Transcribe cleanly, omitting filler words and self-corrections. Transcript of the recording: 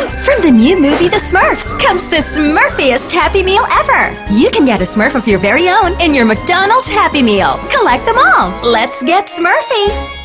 From the new movie The Smurfs comes the Smurfiest Happy Meal ever. You can get a Smurf of your very own in your McDonald's Happy Meal. Collect them all. Let's get Smurfy.